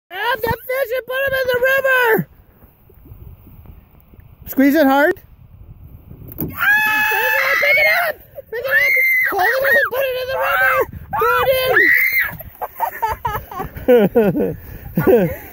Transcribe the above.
Grab the fish and put him in the river! Squeeze it hard. Ah! Pick it up! Pick it up! Hold it and put it in the river! Throw it in!